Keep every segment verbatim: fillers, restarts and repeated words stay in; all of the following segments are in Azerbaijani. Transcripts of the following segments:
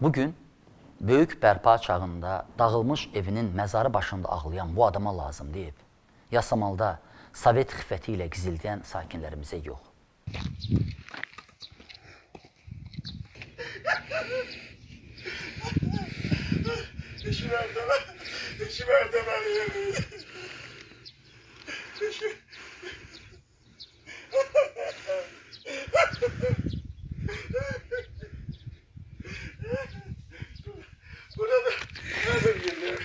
bugün böyük bərpa çağında dağılmış evinin məzarı başında ağlayan bu adama lazım deyib, Yasamalda Sovet xiffəti ilə gizildiyən sakinlərimizə yox. İşi verdi mən, işi verdi mən. Burada nədir gelir?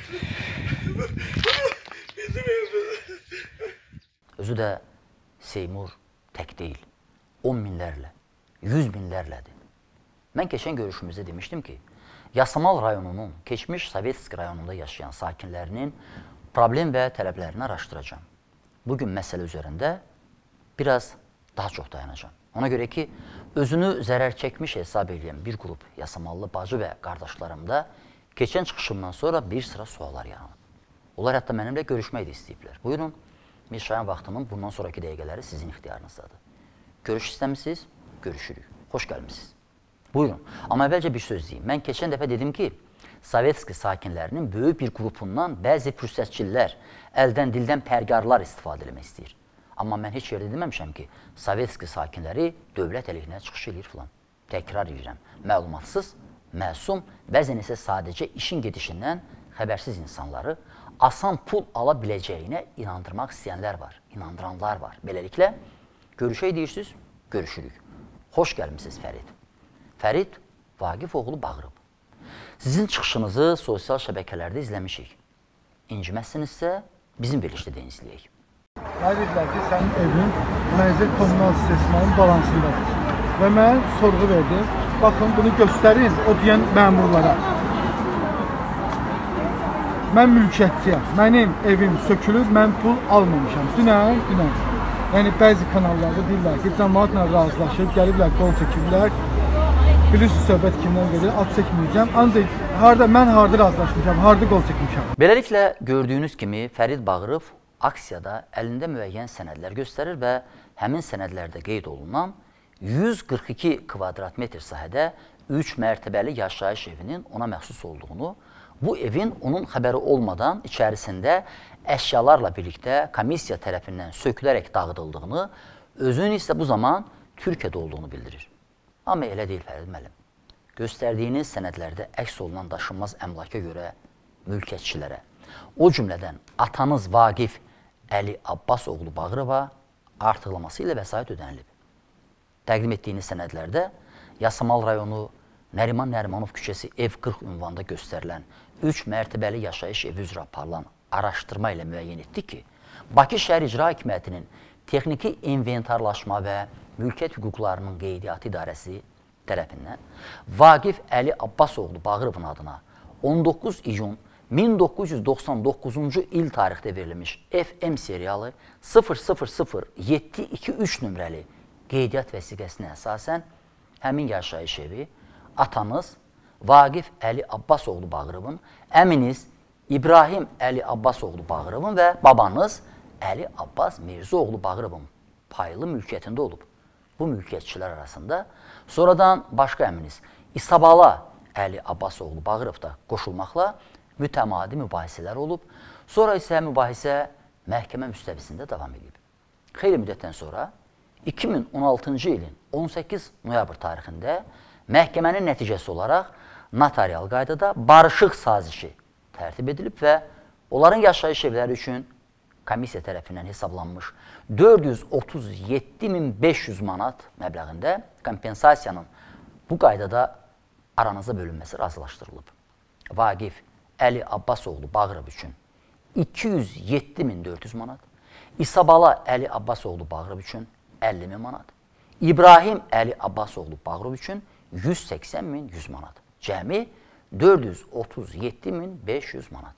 Bizim evimiz. Özü də Seymur tək deyil, on minlərlə, yüz minlərlədir. Mən keçən görüşümüzdə demişdim ki, Yasamal rayonunun, keçmiş Sovetski rayonunda yaşayan sakinlərinin problem və tələblərini araşdıracağım. Bugün məsələ üzərində biraz daha çox dayanacağım. Ona görə ki, özünü zərər çəkmiş hesab edən bir qrup Yasamallı bacı və qardaşlarımda keçən çıxışımdan sonra bir sıra suallar yaranıb. Onlar hətta mənimlə görüşmək də istəyiblər. Buyurun, Mirşayan vaxtının bundan sonraki dəqiqələri sizin ixtiyarınızdadır. Görüş istəmisiniz, görüşürük. Xoş gəlmişsiniz. Buyurun. Amma əvvəlcə bir söz deyim. Mən keçən dəfə dedim ki, Sovetski sakinlərinin böyük bir qrupundan bəzi fürsətçilər, əldən dildən pərgarlar istifadə etmək istəyir. Amma mən heç yerdə deməmişəm ki, Sovetski sakinləri dövlət əleyhinə çıxış edir filan. Təkrar edirəm. Məlumatsız, məsum, bəzən isə sadəcə işin gedişindən xəbərsiz insanları asan pul ala biləcəyinə inandırmaq istəyənlər var, inandıranlar var. Beləliklə, görüşək deyirsiniz, görüşürük. Xoş gəlmişsiniz Fərid. Fərid Vaqif oğlu Bağırov. Sizin çıxışınızı sosial şəbəkələrdə izləmişik. İnciməzsinizsə, bizim verilişdə də izləyək. Dedilər ki, sənin evin mənzil kommunal sisteminin balansındadır. Və mən sorğu verdim. Baxın, bunu göstərin o deyən məmurlara. Mən mülkiyyətçiyəm. Mənim evim sökülüb, mən pul almamışam. Dünən, dünən. Yəni, bəzi kanallarda deyirlər ki, cəmaatla razılaşıb, gəliblər, qol çəkiblər. Bilirsiniz, söhbət kimdən gedir, ad çəkməyəcəm. Ancaq harada, mən harada razılaşmışam, harada qol çəkmişəm. Beləliklə, gördüyünüz kimi Fərid Bağırov aksiyada əlində müəyyən sənədlər göstərir və həmin sənədlərdə qeyd olunan yüz qırx iki kvadrat metr sahədə üç mərtəbəli yaşayış evinin ona məxsus olduğunu, bu evin onun xəbəri olmadan içərisində əşyalarla birlikdə komissiya tərəfindən sökülərək dağıdıldığını, özünün isə bu zaman Türkiyədə olduğunu bildirir. Amma elə deyil Fərid müəllim. Göstərdiyiniz sənədlərdə əks olunan daşınmaz əmlaka görə mülkiyyətçilərə, o cümlədən atanız Vaqif Əli Abbas oğlu Bağırova artıqlaması ilə vəsait ödənilib. Təqdim etdiyiniz sənədlərdə Yasamal rayonu Nəriman Nərimanov küçəsi ev qırx ünvanda göstərilən üç mərtəbəli yaşayış evi üzrə aparılan araşdırma ilə müəyyən etdi ki, Bakı Şəhər İcra Hakimiyyətinin Texniki İnventarlaşma və Mülkiyyət Hüquqlarının Qeydiyyatı İdarəsi tərəfindən Vaqif Əli Abbas oğlu Bağırovun adına on doqquz iyun min doqquz yüz doxsan doqquzuncu il tarixdə verilmiş F M seriyalı sıfır sıfır sıfır yeddi iki üç nömrəli qeydiyyat vəsiqəsinə əsasən həmin yaşayış evi atanız Vaqif Əli Abbas oğlu Bağırovun, əminiz İbrahim Əli Abbas oğlu Bağırovun və babanız Əli Abbas Mirza oğlu Bağırovun paylı mülkiyyətində olub. Bu mülkiyyətçilər arasında sonradan başqa əminiz İsabala Əli Abbas oğlu Bağırov da qoşulmaqla mütəmadi mübahisələr olub. Sonra isə mübahisə məhkəmə müstəvisində davam edib. Xeyli müddətdən sonra iki min on altıncı ilin on səkkiz noyabr tarixində məhkəmənin nəticəsi olaraq notarial qaydada barışıq sazişi tərtib edilib və onların yaşayış evləri üçün komissiya tərəfindən hesablanmış dörd yüz otuz yeddi min beş yüz manat məbləğində kompensasiyanın bu qaydada aranıza bölünməsi razılaşdırılıb. Vaqif Əli Abbas oğlu Bağırov üçün iki yüz yeddi min dörd yüz manat, İsabala Əli Abbas oğlu Bağırov üçün əlli min manat, İbrahim Əli Abbas oğlu Bağırov üçün yüz səksən min yüz manat. Cəmi dörd yüz otuz yeddi min beş yüz manat.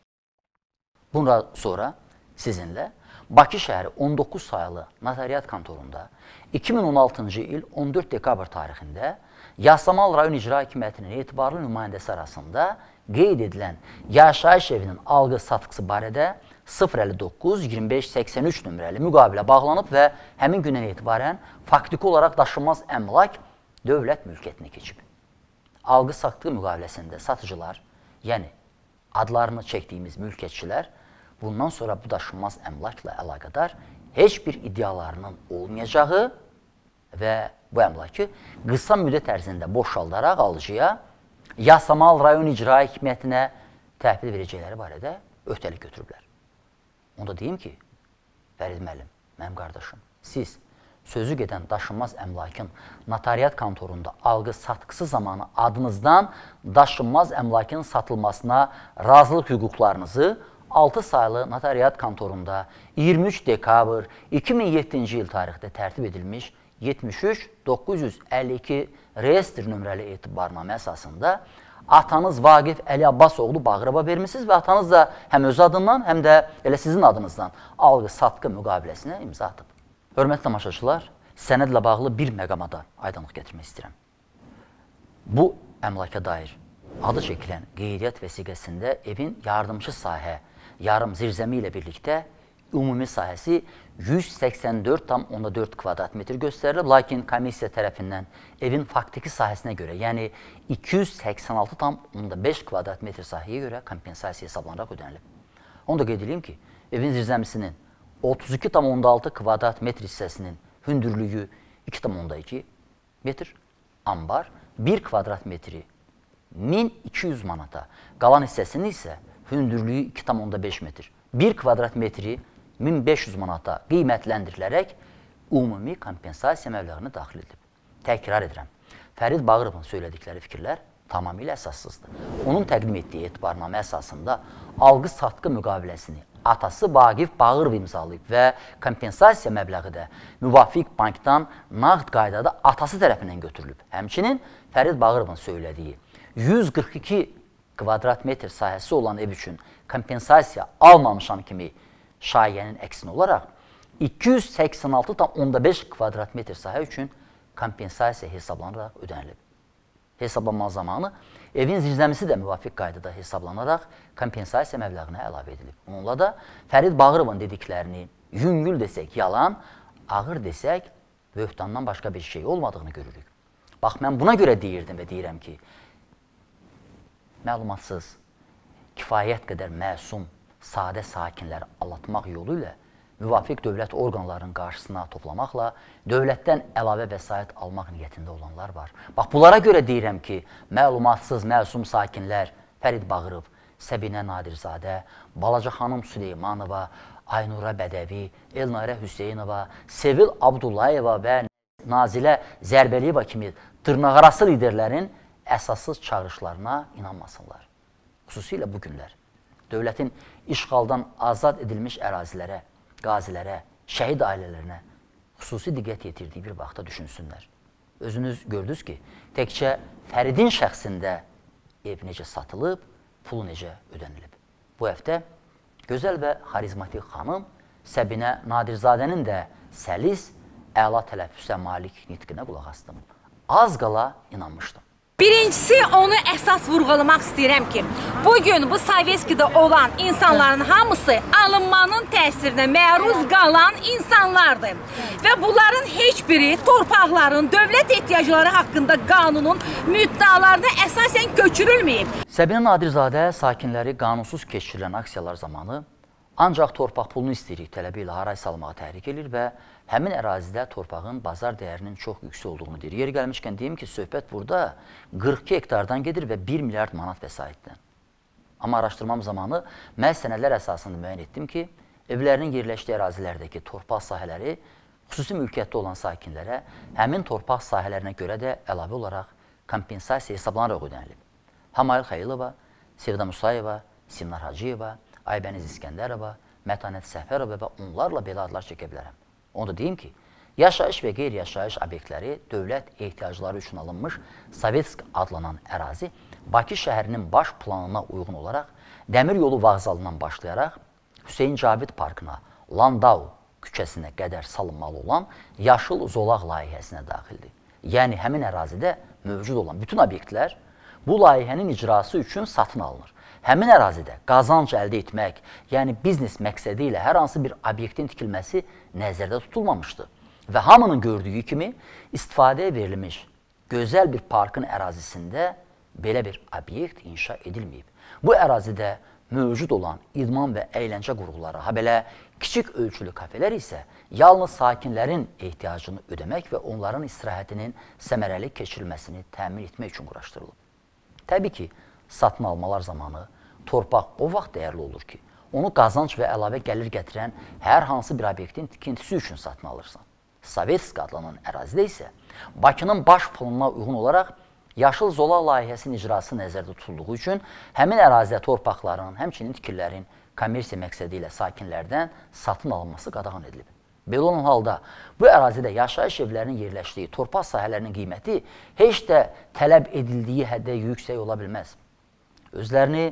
Bundan sonra sizinlə Bakı şəhəri on doqquz sayılı notariat kontorunda iki min on altıncı il on dörd dekabr tarixində Yasamal rayon icra hakimiyyətinin etibarlı nümayəndəsi arasında qeyd edilən yaşayış evinin alqı-satqısı barədə sıfır əlli doqquz iyirmi beş səksən üç nömrəli müqavilə bağlanıb və həmin gündən etibarən faktiki olaraq daşınmaz əmlak dövlət mülkiyyətinə keçib. algı-satqı müqaviləsində satıcılar, yəni adlarını çəkdiyimiz mülkiyyətçilər bundan sonra bu daşınmaz əmlakla əlaqədar heç bir iddialarının olmayacağı və bu əmlakı qısa müddət ərzində boşaldaraq alıcıya Yasamal rayon icra hakimiyyətinə təhvil verəcəkləri barədə öhdəlik götürüblər. Onda deyim ki, Fərid müəllim, mənim qardaşım, siz sözü gedən daşınmaz əmlakın notariat kontorunda algı-satqısı zamanı adınızdan daşınmaz əmlakın satılmasına razılıq hüquqlarınızı altı saylı notariat kontorunda iyirmi üç dekabr iki min yeddinci il tarixdə tərtib edilmiş yetmiş üç doqquz yüz əlli iki reyestr nömrəli etibarnamə əsasında atanız Vaqif Əli Abbasoğlu Bağırova vermişsiniz və atanız da həm öz adından, həm də elə sizin adınızdan algı-satqı müqaviləsinə imza atıb. Hörmətli tamaşaçılar, sənədlə bağlı bir məqamada aydınlıq gətirmək istəyirəm. Bu əmlaka dair adı çəkilən qeydiyyat vəsiqəsində evin yardımcı sahə, yarım zirzəmi ilə birlikdə ümumi sahəsi yüz səksən dörd tam onda dörd kvadrat metr göstərilib, lakin komissiya tərəfindən evin faktiki sahəsinə görə, yəni iki yüz səksən altı tam onda beş kvadrat metr sahəyə görə kompensasiya hesablanaraq ödənilib. Onu da qeyd edeyim ki, evin zirzəmisinin otuz iki tam onda altı kvadrat metr hissəsinin hündürlüyü iki tam onda iki metr, ambar bir kvadrat metri min iki yüz manata, qalan hissəsinin isə hündürlüyü iki tam onda beş metr, bir kvadrat metri min beş yüz manata qiymətləndirilərək ümumi kompensasiya məbləğini daxil edilib. Təkrar edirəm, Fərid Bağırovun söylədikləri fikirlər tamamilə əsassızdır. Onun təqdim etdiyi etibarnamə əsasında algı-satqı müqaviləsini atası Vaqif Bağırov imzalayıb və kompensasiya məbləği də müvafiq bankdan nağd qaydada atası tərəfindən götürülüb. Həmçinin Fərid Bağırovun söylədiyi yüz qırx iki kvadrat metr sahəsi olan ev üçün kompensasiya almamışam kimi şayiənin əksinə olaraq iki yüz səksən altı tam onda beş kvadrat metr sahə üçün kompensasiya hesablanaraq ödənilib. Hesablanma zamanı evin zirzəmisi də müvafiq qaydada hesablanaraq kompensasiya məbləğinə əlavə edilib. Bununla da Fərid Bağırovun dediklərini yüngül desək yalan, ağır desək böhtandan başqa bir şey olmadığını görürük. Bax, mən buna görə deyirdim və deyirəm ki, məlumatsız, kifayət qədər məsum, sadə sakinləri aldatmaq yolu ilə müvafiq dövlət orqanlarının qarşısına toplamaqla dövlətdən əlavə vəsait almaq niyyətində olanlar var. Bax, bunlara görə deyirəm ki, məlumatsız, məsum sakinlər Fərid Bağırov, Səbinə Nadirzadə, Balaca xanım Süleymanova, Aynura Bədəvi, Elnarə Hüseynova, Sevil Abdullayeva və Nazilə Zərbəliyeva kimi dırnaqarası liderlərin əsassız çağırışlarına inanmasınlar. Xüsusilə bu günlər dövlətin işğaldan azad edilmiş ərazilərə, qazilərə, şəhid ailələrinə xüsusi diqqət yetirdiyi bir vaxtda düşünsünlər. Özünüz gördünüz ki, təkcə Fəridin şəxsində ev necə satılıb, pulu necə ödənilib. Bu həftə gözəl və xarizmatik xanım Səbinə Nadirzadənin də səlis, əla tələffüsə malik nitqinə qulaq asdım. Az qala inanmışdım. Birincisi, onu əsas vurğulamaq istəyirəm ki, bugün bu Sovetskidə olan insanların hamısı alınmanın təsirinə məruz qalan insanlardır. Və bunların heç biri torpaqların dövlət ehtiyacları haqqında qanunun müddəalarına əsasən köçürülməyib. Səbinə Nadirzadə sakinləri qanunsuz keçirilən aksiyalar zamanı ancaq torpaq pulunu istəyirik tələbi ilə haray salmağa təhrik edir və həmin ərazidə torpağın bazar dəyərinin çox yüksək olduğunu deyir. Yeri gəlmişkən deyim ki, söhbət burada qırx iki hektardan gedir və bir milyard manat vəsaitdən. Amma araşdırmam zamanı mən sənədlər əsasında müəyyən etdim ki, evlərinin yerləşdiyi ərazilərdəki torpaq sahələri xüsusi mülkiyyətdə olan sakinlərə həmin torpaq sahələrinə görə də əlavə olaraq kompensasiya hesablanaraq ödənilib. Hamayıl Xəylova, Sevda Musayeva, Simnar Hacıyeva, Aybəniz İskəndərova, Mətanət Səfərova və onlarla belə adlar çəkə bilərəm. Onu da deyim ki, yaşayış və qeyri-yaşayış obyektləri dövlət ehtiyacları üçün alınmış Sovetsk adlanan ərazi Bakı şəhərinin baş planına uyğun olaraq Dəmir yolu vağzalından başlayaraq Hüseyin Cavid Parkına, Landau küçəsinə qədər salınmalı olan Yaşıl Zolaq layihəsinə daxildir. Yəni, həmin ərazidə mövcud olan bütün obyektlər bu layihənin icrası üçün satın alınır. Həmin ərazidə qazanc əldə etmək, yəni biznes məqsədi ilə hər hansı bir obyektin tikilməsi nəzərdə tutulmamışdı. Və hamının gördüyü kimi istifadəyə verilmiş gözəl bir parkın ərazisində belə bir obyekt inşa edilməyib. Bu ərazidə mövcud olan idman və əyləncə qurğuları, ha belə kiçik ölçülü kafelər isə yalnız sakinlərin ehtiyacını ödəmək və onların istirahətinin səmərəli keçirilməsini təmin etmək üçün quraşdırılıb. Təbii ki, satın almalar zamanı torpaq o vaxt dəyərli olur ki, onu qazanc və əlavə gəlir gətirən hər hansı bir obyektin tikintisi üçün satın alırsan. Sovetsk adlanan ərazidə isə Bakının baş planına uyğun olaraq Yaşıl Zolaq layihəsinin icrası nəzərdə tutulduğu üçün həmin ərazidə torpaqların, həmçinin tikililərin kommersiya məqsədi ilə sakinlərdən satın alınması qadağan edilib. Belə olan halda bu ərazidə yaşayış evlərinin yerləşdiyi torpaq sahələrinin qiyməti heç də tələb edildiyi həddə yüksək ola bilməz. Özlərini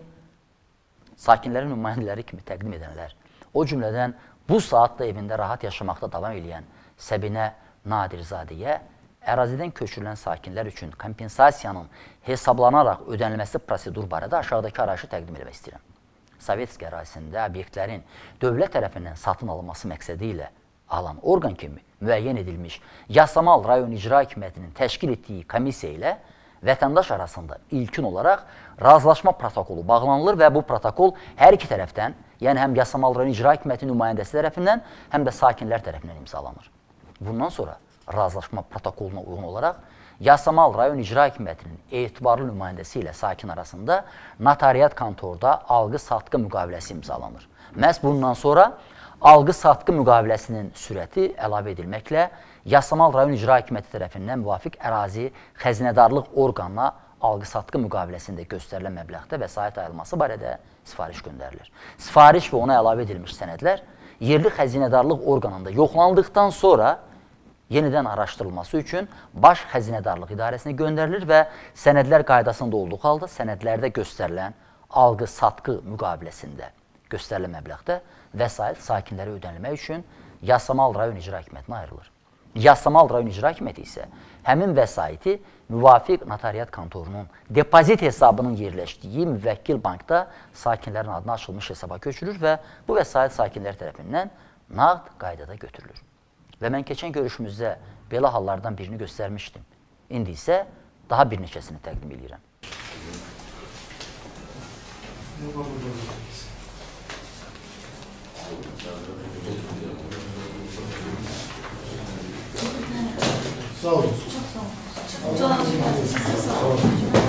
sakinlərin nümayəndələri kimi təqdim edənlər, o cümlədən bu saatda evində rahat yaşamaqda davam edən Səbinə Nadirzadəyə ərazidən köçürülən sakinlər üçün kompensasiyanın hesablanaraq ödənilməsi prosedur barədə aşağıdakı arayışı təqdim etmək istəyirəm. Sovetsk ərazisində obyektlərin dövlət tərəfindən satın alınması məqsədi ilə alan orqan kimi müəyyən edilmiş Yasamal rayon icra hakimiyyətinin təşkil etdiyi komissiya ilə vətəndaş arasında ilkin olaraq razılaşma protokolu bağlanılır və bu protokol hər iki tərəfdən, yəni həm Yasamal rayon icra hakimiyyətinin nümayəndəsi tərəfindən, həm də sakinlər tərəfindən imzalanır. Bundan sonra razılaşma protokoluna uyğun olaraq Yasamal rayon icra hakimiyyətinin etibarlı nümayəndəsi ilə sakin arasında notariat kontorda alqı-satqı müqaviləsi imzalanır. Məhz bundan sonra alqı-satqı müqaviləsinin sürəti əlavə edilməklə Yasamal rayon icra hakimiyyəti tərəfindən müvafiq ərazi xəzinədarlıq orqanına alqı-satqı müqaviləsində göstərilən məbləğdə vəsait ayrılması barədə sifariş göndərilir. Sifariş və ona əlavə edilmiş sənədlər yerli xəzinədarlıq orqanında yoxlanıldıqdan sonra yenidən araşdırılması üçün Baş Xəzinədarlıq İdarəsinə göndərilir və sənədlər qaydasında olduğu halda sənədlərdə göstərilən alqı-satqı müqaviləsində göstərilən məbləğdə vəsait sakinlərə ödənilmək üçün Yasamal rayon icra hakimiyyətinə ayrılır. Yasamal rayon icra hakimiyyəti isə həmin vəsaiti müvafiq notariat kontorunun depozit hesabının yerləşdiyi müvəkkil bankda sakinlərin adına açılmış hesaba köçürür və bu vəsait sakinlər tərəfindən nağd qaydada götürülür. Və mən keçən görüşümüzdə belə hallardan birini göstərmişdim. İndi isə daha bir neçəsini təqdim edirəm. Sağ olun. Sağ olun.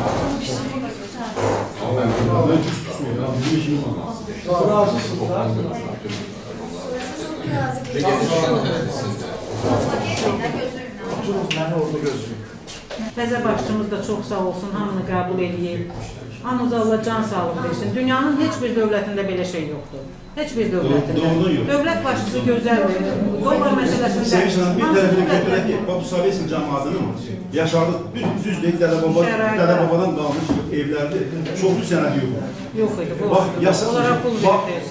Təzə başçımız da çox sağ olsun, hamını qəbul edeyim. Hamınıza Allah can sağlıq versin. Dünyanın heç bir dövlətində belə şey yoxdur. Heç bir dövlətində. Dövlət başçısı gözəldir. Dollar məsələsində... Sevinçlə bir tərəfini götürək ki, bu Sovetsk cəmaatının yaşadığı düz deyil, dədə-babadan qalmış evlərdir. Çoxlu sənədi yox. Yox idi, bu onlara pul verdir.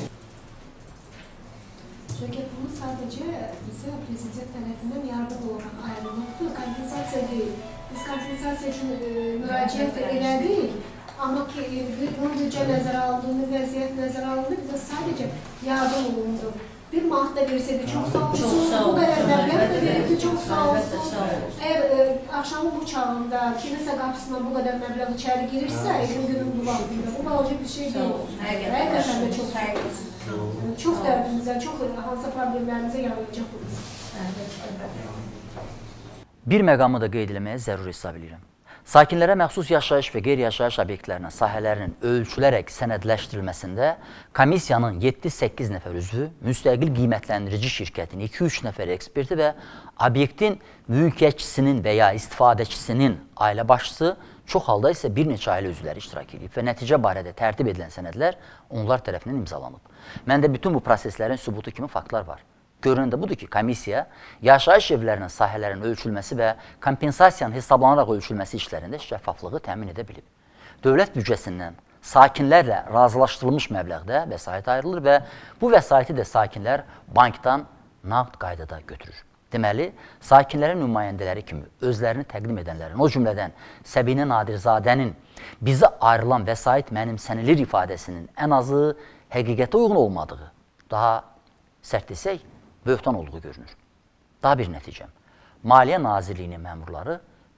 Çünki bunu sadəcə bizə prezident tərəfindən yardım olaraq ayrılmışdır, kompensasiya deyil. Biz kompensasiya üçün müraciət elədik, amma ki, bunun büdcə nəzərə aldığını, vəziyyət nəzərə aldığını bizə sadəcə yardım olundu. Bir manat da versəydi, çox sağ olsun, bu qədər məbləğ də verildi, çox sağ olsun. Əgər axşamın bu çağında kimisə qapısına bu qədər məbləğ içəri girirsə, evin günün bu vaxtında, bu qalıcı bir şey deyil. Həqiqətən də çox sağ olsun. Çox dərdimizə, çox hansı problemlərimizə yarayacaq bu bizim. Bir məqamı da qeyd eləməyə zəruri hesab edirəm. Sakinlərə məxsus yaşayış və qeyri-yaşayış obyektlərinin sahələrinin ölçülərək sənədləşdirilməsində komissiyanın yeddi səkkiz nəfər üzvü, müstəqil qiymətləndirici şirkətin iki üç nəfər eksperti və obyektin mülkiyyətçisinin və ya istifadəçisinin ailə başçısı, çox halda isə bir neçə ailə üzvləri iştirak edib və nəticə barədə tərtib edilən sənədlər onlar tərəfindən imzalanıb. Məndə bütün bu proseslərin sübutu kimi faktlar var. Görünən də budur ki, komissiya yaşayış evlərinin sahələrinin ölçülməsi və kompensasiyanın hesablanaraq ölçülməsi işlərində şəffaflığı təmin edə bilib. Dövlət büdcəsindən sakinlərlə razılaşdırılmış məbləğdə vəsait ayrılır və bu vəsaiti də sakinlər bankdan nağd qaydada götürür. Deməli, sakinlərin nümayəndələri kimi özlərini təqdim edənlərin, o cümlədən Səbinə Nadirzadənin bizə ayrılan vəsait mənimsənilir ifadəsinin ən azı həqiqətə uyğun olmadığı, daha sərt desək, böhtan olduğu görünür. Daha bir nəticəm. Maliyyə Nazirliyinin məmurları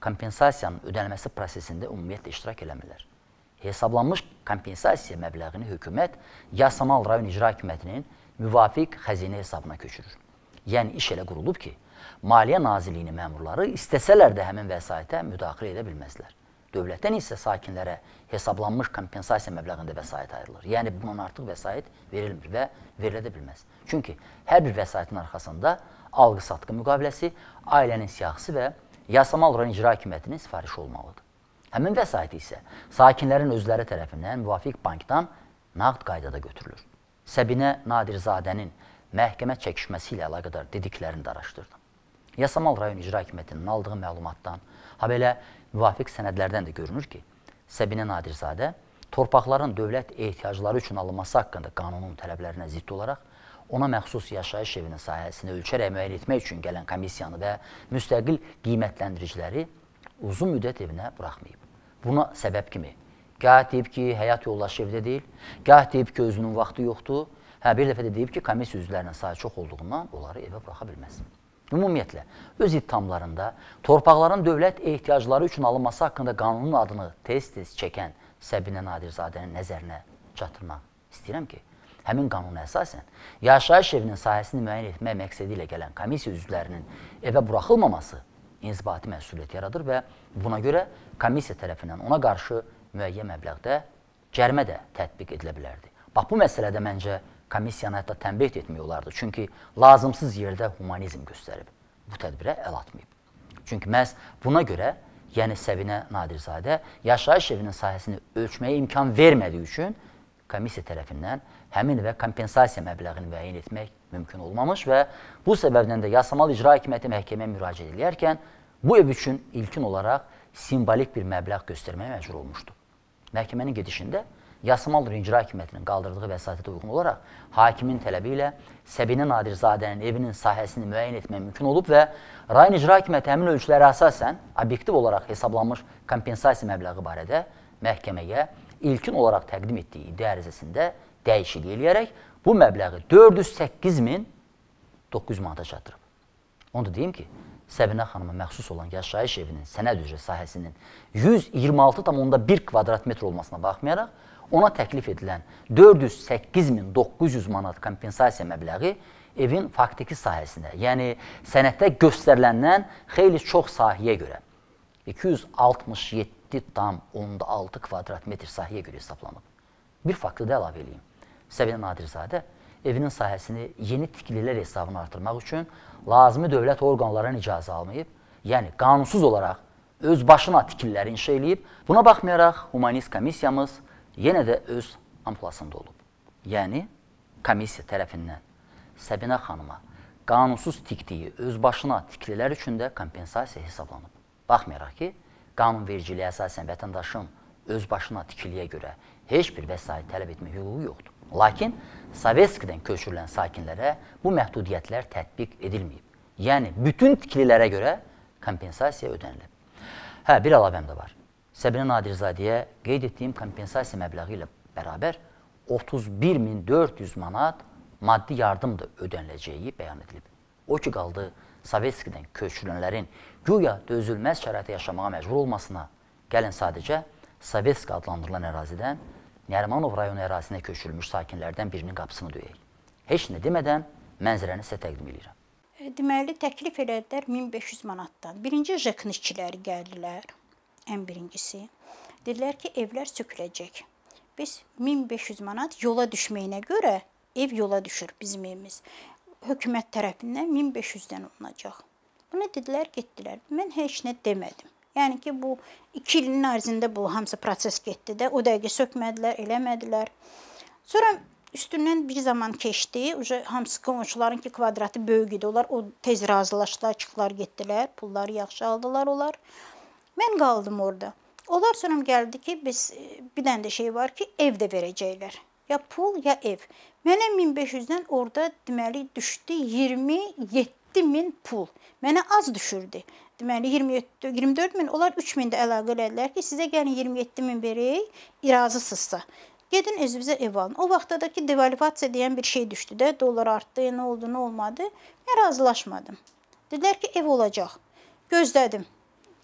kompensasiyanın ödənilməsi prosesində ümumiyyətlə iştirak eləmirlər. Hesablanmış kompensasiya məbləğini hökumət Yasamal rayon icra hakimiyyətinin müvafiq xəzinə hesabına köçürür. Yəni iş elə qurulub ki, Maliyyə Nazirliyinin məmurları istəsələr də həmin vəsaitə müdaxilə edə bilməzlər. Dövlətdən isə sakinlərə hesablanmış kompensasiya məbləğində vəsait ayrılır. Yəni bundan artıq vəsait verilmir və verilə də bilməz. Çünki hər bir vəsaitin arxasında alqı-satqı müqaviləsi, ailənin siyahısı və Yasamal rayon icra hakimiyyətinin sifarişi olmalıdır. Həmin vəsait isə sakinlərin özləri tərəfindən müvafiq bankdan nağd qaydada götürülür. Səbinə Nadirzadənin məhkəmə çəkişməsi ilə əlaqədar dediklərini də araşdırdım. Yasamal rayon icra hakimiyyətinin aldığı məlumatdan, ha belə müvafiq sənədlərdən də görünür ki, Səbinə Nadirzadə torpaqların dövlət ehtiyacları üçün alınması haqqında qanunun tələblərinə zidd olaraq ona məxsus yaşayış evinin sahəsini ölçərək müəyyən etmək üçün gələn komissiyanı və müstəqil qiymətləndiriciləri uzun müddət evinə buraxmayıb. Buna səbəb kimi, gah deyib ki, həyat yoldaşı evdə deyil, gah deyib ki, özünün vaxtı yoxdur, hə, bir dəfə də deyib ki, komissiya üzvlərinin sayı çox olduğundan onları evə buraxa bilməz. Ümumiyyətlə, öz iddiamlarında torpaqların dövlət ehtiyacları üçün alınması haqqında qanunun adını tez-tez çəkən Səbinə Nadirzadənin nəzərinə çatdırmaq istəyirəm ki, həmin qanuna əsasən yaşayış evinin sahəsini müəyyən etmək məqsədi ilə gələn komissiya üzvlərinin evə buraxılmaması inzibati məsuliyyət yaradır və buna görə komissiya tərəfindən ona qarşı müəyyən məbləğdə cərimə də tətbiq edilə bilərdi. Bax, bu məsələdə məncə komissiyanı hətta tənbih etmək olardı. Çünki lazımsız yerdə humanizm göstərib. Bu tədbirə əl atmayıb. Çünki məhz buna görə, yəni Səbinə Nadirzadə yaşayış evinin sahəsini ölçməyə imkan vermədiyi üçün komissiya tərəfindən həmin və kompensasiya məbləğini müəyyən etmək mümkün olmamış və bu səbəbdən də Yasamal İcra Hakimiyyəti məhkəməyə müraciət edərkən bu ev üçün ilkin olaraq simbolik bir məbləğ göstərməyə məcbur olmuşdu. Məhkəmənin gedişində Yasamal İcra Hakimiyyətinin qaldırdığı vəsaitə uyğun olaraq hakimin tələbi ilə Səbinə Nadirzadənin evinin sahəsini müəyyən etmək mümkün olub və rayon İcra Hakimiyyəti həmin ölçülərə əsasən obyektiv olaraq hesablanmış kompensasiya məbləği barədə məhkəməyə ilkin olaraq təqdim etdiyi iddia ərizəsində dəyişiklik eləyərək bu məbləği dörd yüz səkkiz min doqquz yüz manata çatdırıb. Onu da deyim ki, Səbinə xanıma məxsus olan yaşayış evinin sənəd üzrə sahəsinin yüz iyirmi altı tam onda bir kvadrat metr olmasına baxmayaraq, ona təklif edilən dörd yüz səkkiz min doqquz yüz manat kompensasiya məbləği evin faktiki sahəsinə, yəni sənəddə göstəriləndən xeyli çox sahəyə görə iki yüz altmış yeddi tam onda altı kvadrat metr sahəyə görə hesablanıb. Bir faktı da əlavə edeyim. Səbinə Nadirzadə evinin sahəsini yeni tikililər hesabını artırmaq üçün lazımi dövlət orqanlarının icazə almayıb, yəni qanunsuz olaraq öz başına tikililəri inşa eləyib. Buna baxmayaraq, humanist komissiyamız yenə də öz amplasında olub. Yəni, komissiya tərəfindən Səbinə xanıma qanunsuz tikdiyi öz başına tikililər üçün də kompensasiya hesablanıb. Baxmayaraq ki, qanunvericiliyə əsasən vətəndaşın öz başına tikiliyə görə heç bir vəsait tələb etmək hüququ yoxdur. Lakin, Sovetskidən köçürülən sakinlərə bu məhdudiyyətlər tətbiq edilməyib. Yəni, bütün tikililərə görə kompensasiya ödənilib. Hə, bir əlavəm də var. Səbinə Nadirzadəyə qeyd etdiyim kompensasiya məbləği ilə bərabər otuz bir min dörd yüz manat maddi yardım da ödəniləcəyi bəyan edilib. O ki, qaldı Sovetskidən köçürülənlərin güya dözülməz şəraitə yaşamağa məcbur olmasına, gəlin sadəcə Sovetski adlandırılan ərazidən Nərimanov rayonu ərazisinə köçürülmüş sakinlərdən birinin qapısını döyək. Heç nə demədən mənzərəni sizə təqdim edirəm. Deməli, təklif elədilər min beş yüz manatdan. Birinci ЖЭК-nin işçiləri gəldilər, ən birincisi. Dedilər ki, evlər söküləcək. Biz min beş yüz manat yola düşməyinə görə ev yola düşür bizim evimiz. Hökumət tərəfindən min beş yüzdən olunacaq. Buna dedilər, getdilər. Mən heç nə demədim. Yəni ki, bu iki ilin ərzində bu hamısı proses getdi də, o dəqiqə sökmədilər, eləmədilər. Sonra üstündən bir zaman keçdi, hamısı qonşuların ki, kvadratı böyük idi, onlar o tez razılaşdılar, çıxdılar, getdilər, pulları yaxşı aldılar onlar. Mən qaldım orada. Onlar sonra gəldi ki, biz bir dənə də şey var ki, ev də verəcəklər. Ya pul, ya ev. Mənə min beş yüzdən orada deməli düşdü iyirmi yeddi min pul. Mənə az düşürdü. Deməli, iyirmi dörd min, onlar üç min də əlaqə elədilər ki, sizə gəlin iyirmi yeddi min verək, irazısızsa. Gedin özünüzə ev alın. O vaxtda da ki, devalivasiya deyən bir şey düşdü də, dolar artdı, nə oldu, nə olmadı. Mən razılaşmadım. Dedilər ki, ev olacaq. Gözlədim.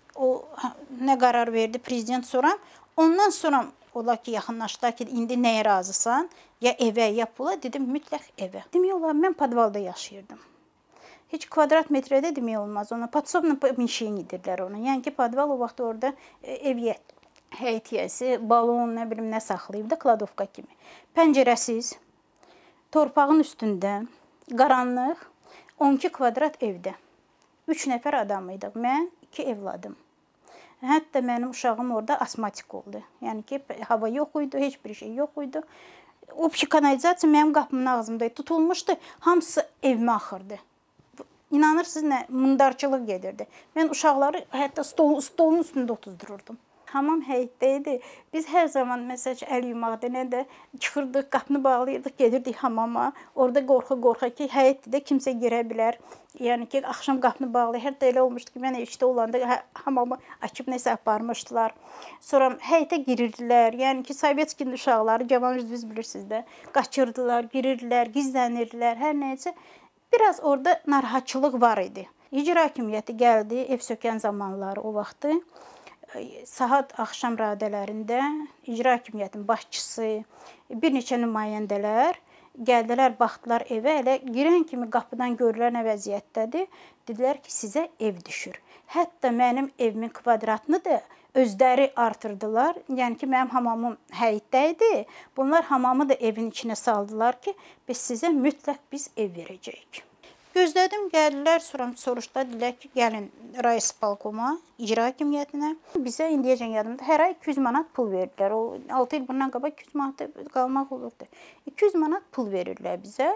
o nə qərar verdi prezident sonra. Ondan sonra ola ki, yaxınlaşdılar ki, indi nəyə razısan? Ya evə, ya pula. Dedim, mütləq evə. Demək olar, mən podvalda yaşayırdım. Heç kvadrat metrədə demək olmaz ona. Podsobno помещение edirlər ona. Yəni ki, podval o vaxt orada ev həyətiyəsi, balon, nə bilim, nə saxlayıb da, kladovka kimi. Pəncərəsiz, torpağın üstündə, qaranlıq, on iki kvadrat evdə. Üç nəfər adam idik. Mən, iki evladım. Hətta mənim uşağım orada asmatik oldu. Yəni ki, hava yox idi, heç bir şey yox idi. Общий kanalizasiya mənim qapımın ağzımda tutulmuşdu. Hamısı evimə axırdı. İnanırsınız nə, mundarçılıq gedirdi. Mən uşaqları hətta stol, stolun üstündə otuzdururdum. Hamam həyətdə idi. Biz hər zaman məsəl üçün əl yumaqda nə də çıxırdıq, qapını bağlayırdıq, gedirdik hamama. Orada qorxa-qorxa ki, həyətdə kimsə girə bilər. Yəni ki, axşam qapını bağlayır. Hətta elə olmuşdu ki, mən işdə olanda hamamı açıb nəsə aparmışdılar. Sonra həyətə girirdilər. Yəni ki, Sovetskinin uşaqları, cavan üzvüz bilirsiniz də, qaçırdılar, girirdilər, gizlənirdilər, hər nəyəcə. Biraz orada narahatçılıq var idi. İcra hakimiyyəti gəldi, ev sökən zamanları o vaxtı. Saat axşam radələrində icra hakimiyyətinin başçısı, bir neçə nümayəndələr gəldilər, baxdılar evə, elə girən kimi qapıdan görülən nə vəziyyətdədir. Dedilər ki, sizə ev düşür. Hətta mənim evimin kvadratını da özləri artırdılar. Yəni ki, mənim hamamım həyətdə idi. Bunlar hamamı da evin içinə saldılar ki, biz sizə mütləq biz ev verəcəyik. Gözlədim, gəldilər, sonra soruşdular, dedilər ki, gəlin rayisполкома, icra hakimiyyətinə. Bizə indiyəcən yadımda hər ay iki yüz manat pul verdilər. O altı il bundan qabaq iki yüz manat qalmaq olurdu. iki yüz manat pul verirlər bizə.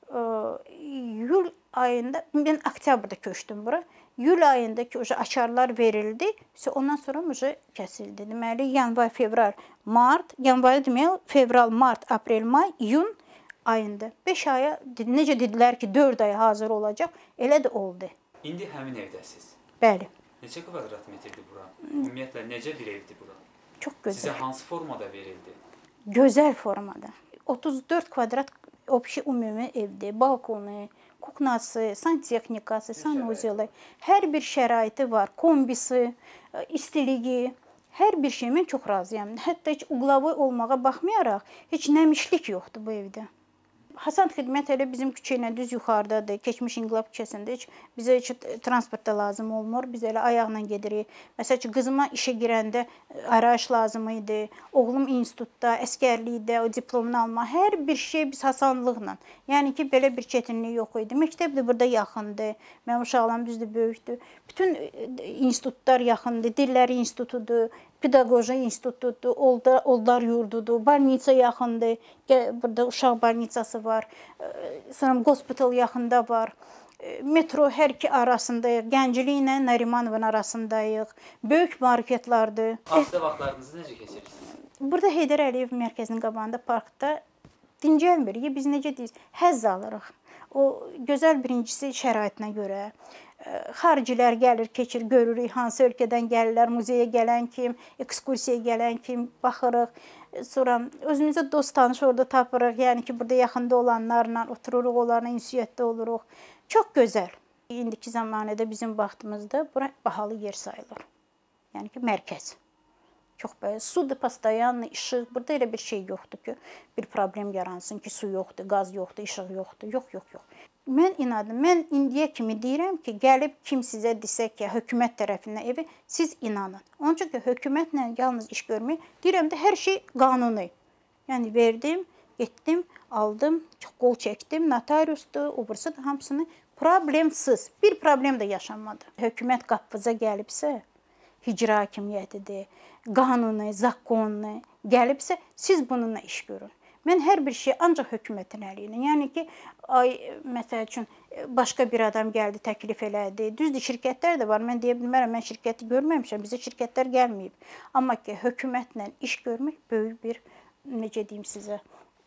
Yul ayında, mən oktyabrda köçdüm bura. Yul ayında ki, açarlar verildi. Ondan sonra kəsildi. Deməli, yanvar, fevral, mart, yanvar demək, fevral, mart, aprel, may, iyun ayında. beş aya, necə dedilər ki, dörd aya hazır olacaq, elə də oldu. İndi həmin evdəsiz? Bəli. Neçə kvadrat metrdir bura? Ümumiyyətlə, necə bir evdir bura? Çox gözəl. Sizə hansı formada verildi? Gözəl formada. otuz dörd kvadrat общий ümumi evdir. Balkonu, kuknası, santexnikası, sanuzeli, hər bir şəraiti var. Kombisi, istiliyi, hər bir şey mən çox razıyam. Hətta heç uqlavoy olmağa baxmayaraq, heç nəmişlik yoxdur bu evdə. Hasan xidmət elə bizim küçə ilə düz yuxarıdadır. Keçmiş İnqilab küçəsində heç bizə heç transport da lazım olmur. Biz elə ayaqla gedirik. Məsəl üçün qızıma işə girəndə arayış lazım idi. Oğlum institutda, əskərlikdə o diplomunu alma. Hər bir şey biz hasanlıqla. Yəni ki, belə bir çətinlik yox idi. Məktəb də burada yaxındır. Mənim uşaqlarım düzdür, böyükdür. Bütün institutlar yaxındır. Dilləri institutudur. Pedaqoji institutudur, oldlar yurdudur, barnitsa yaxındır, burada uşaq barnitsası var, sonra hospital yaxında var, metro hər iki arasındayıq, Gənclik ilə Narimanovun arasındayıq, böyük marketlardır. Asudə vaxtlarınızı necə keçirirsiniz? Burada Heydər Əliyev mərkəzinin qabağında parkda dincəlmirik, biz necə deyirik, həzz alırıq. O gözəl birincisi şəraitinə görə. Xaricilər gəlir, keçir, görürük, hansı ölkədən gəlirlər, muzeyə gələn kim, ekskursiyaya gələn kim, baxırıq. Sonra özümüzə dost tanış orada tapırıq, yəni ki, burada yaxında olanlarla otururuq, onlarla ünsiyyətdə oluruq. Çox gözəl. İndiki zamanədə bizim vaxtımızda bura bahalı yer sayılır. Yəni ki, mərkəz. Çox bəli. Sudur, pastayanlı, işıq. Burada elə bir şey yoxdur ki, bir problem yaransın ki, su yoxdur, qaz yoxdur, işıq yoxdur. Yox, yox, yox. Mən inadım, mən indiyə kimi deyirəm ki, gəlib kim sizə desək ki, hökumət tərəfindən evi, siz inanın. Onun üçün ki, hökumətlə yalnız iş görməyək, deyirəm də hər şey qanuni. Yəni verdim, getdim, aldım, çox qol çəkdim, notariusdur, o bursa da hamısını problemsız, bir problem də yaşanmadı. Hökumət qapınıza gəlibsə, icra hakimiyyətidir, qanuni, zakonlu gəlibsə, siz bununla iş görün. Mən hər bir şey ancaq hökumətin əli ilə. Yəni ki, ay, məsəl üçün, başqa bir adam gəldi, təklif elədi. Düzdür, şirkətlər də var. Mən deyə bilmərəm, mən şirkəti görməmişəm, bizə şirkətlər gəlməyib. Amma ki, hökumətlə iş görmək böyük bir, necə deyim sizə,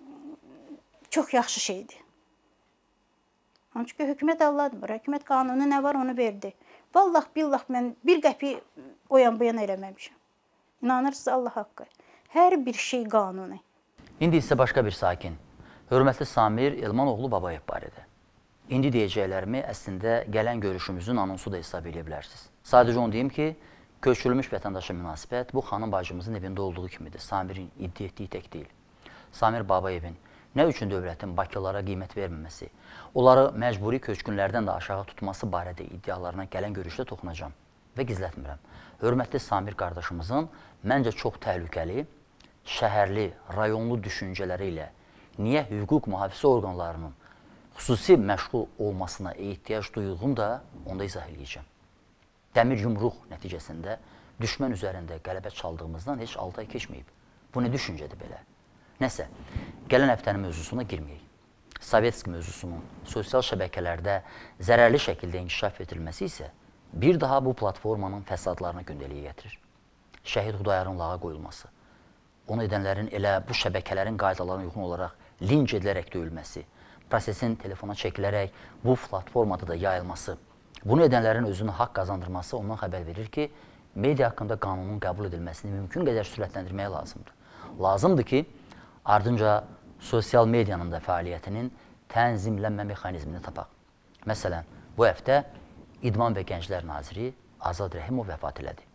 çox yaxşı şeydir. Onun üçün ki, hökumət Allahdır. Hökumət qanunu nə var, onu verdi. Vallah, billah, mən bir qəpi o yan bu yan eləməmişəm. İnanırsınız Allah haqqı. Hər bir şey qanuni. İndi isə başqa bir sakin. Hörmətli Samir Elmanoğlu Babayev barədə. İndi deyəcəklərimi əslində gələn görüşümüzün anonsu da hesab edə bilərsiniz. Sadəcə onu deyim ki, köçürülmüş vətəndaşa münasibət bu xanım bacımızın evində olduğu kimidir. Samirin iddia etdiyi tək deyil. Samir Babayevin nə üçün dövlətin Bakılara qiymət verməməsi, onları məcburi köçkünlərdən də aşağı tutması barədə iddialarına gələn görüşdə toxunacam və gizlətmirəm. Hörmətli Samir qardaşımızın məncə çox təhlükəli, şəhərli, rayonlu düşüncələri ilə niyə hüquq mühafizə orqanlarının xüsusi məşğul olmasına ehtiyac duyduğum da onda izah edəcəm. Dəmir yumruq nəticəsində düşmən üzərində qələbə çaldığımızdan heç altı ay keçməyib. Bu nə düşüncədir belə? Nəsə, gələn həftənin mövzusuna girməyək. Sovetski mövzusunun sosial şəbəkələrdə zərərli şəkildə inkişaf edilməsi isə bir daha bu platformanın fəsadlarına gündəliyə gətirir. Şəhid Xudayarın lağa qoyulması, onu edənlərin elə bu şəbəkələrin qaydalarına uyğun olaraq linç edilərək döyülməsi, prosesin telefona çəkilərək bu platformada da yayılması, bunu edənlərin özünü haqq qazandırması ondan xəbər verir ki, media haqqında qanunun qəbul edilməsini mümkün qədər sürətləndirməyə lazımdır. Lazımdır ki, ardınca sosial medianın da fəaliyyətinin tənzimlənmə mexanizmini tapaq. Məsələn, bu həftə İdman və Gənclər Naziri Azad Rəhimov vəfat elədi.